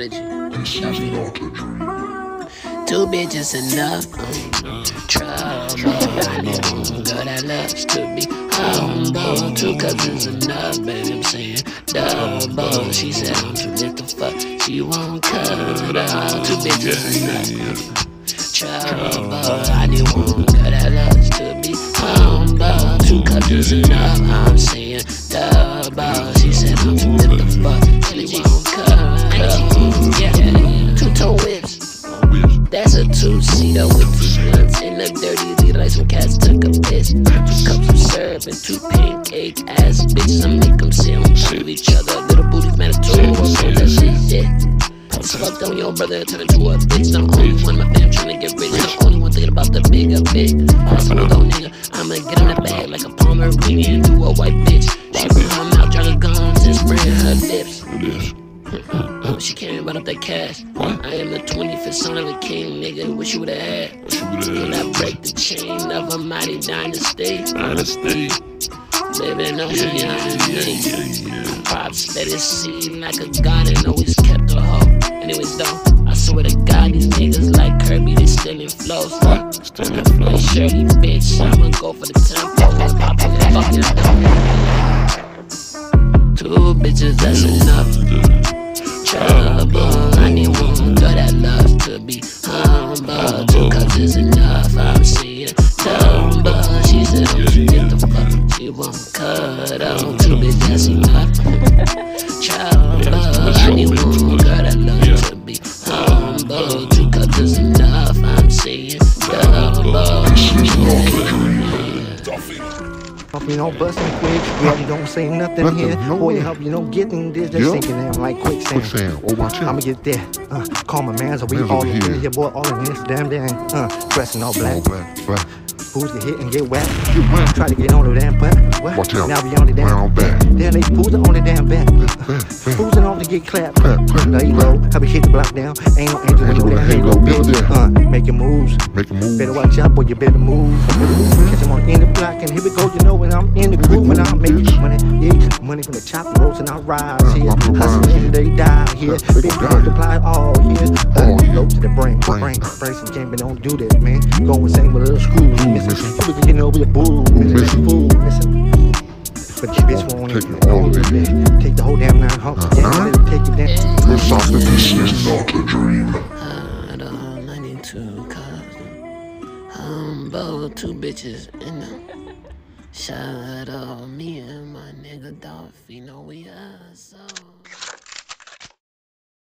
energy. Two bitches enough. Trouble. I need one girl that loves to be humble. Two cousins enough, baby. I'm saying double. She said I'm too lit to fuck. She won't cut out. Two bitches enough. Trouble. I need one girl that loves to be humble. Two cousins enough. I'm saying double. She said I'm too lit to fuck. She won't cut out. Yeah. Two-tone whips. That's a two-seater with two blunts in the dirty Z like some cats took a piss. 2 cups of syrup and 2 pancake ass bitches. I make them sit on top of each other. Little booties matter too. That shit. So fucked on your brother and turn into a bitch. The only one my fam tryna get rich. The only one thinking about the bigger bitch. Smooth on nigga, I'ma get in the bag like a Pomeranian to a white bitch. She put her mouth, drag her guns and spread her lips. She can't run up that cash. I am the 25th son of a king, nigga. Wish you would've had. Can I break the chain of a mighty dynasty? Baby, no, she young. Pops let it see like a god and always kept her hoe. Anyways, though, I swear to God, these niggas like Kirby, they stealing flows. Like Shirley, bitch, I'ma go for the tempo. Poppin' and fucking. Two bitches, that's enough. Trouble. I need one girl that loves to be humble. 2 cups is enough. I'm seeing double. She said I'm too lit to fuck. She won't cut out. 2 bitches, that's enough. Trouble. I need one girl that loves to be humble. 2 cups is enough. I'm seeing double. You know, busting quick, yeah, you don't say nothing here. Boy, help you know getting this, just sinking in like quicksand. Oh, watch out. I'ma get there. Call my man, so we all in here, boy, all in this damn thing. Dressing all black. Fools get hit and get whacked. Try to get on the damn butt. Watch out. Now we on the damn back. Then they fools on the damn back. Fools on to get clapped. Lay low, I be hit the block down. Ain't no angel with your halo, bitch. Making moves. Better watch out, boy, you better move. Catch them on in the block, and here we go, you know, when I'm in the groove, and I'm making money. Yeah, money from the chop roads, and I rise here. Hustling, they die here. Big multiply all here. Low to the brain. Some game, but don't do this, man. Go insane with a little screw. Here we can get over the bull, missing. But this bitch won't even take the whole damn 9 home. Yeah, take it down. This is not a dream. I need 2 cups. Humble, 2 bitches in the. Shout out me and my nigga DolphinO, we are so.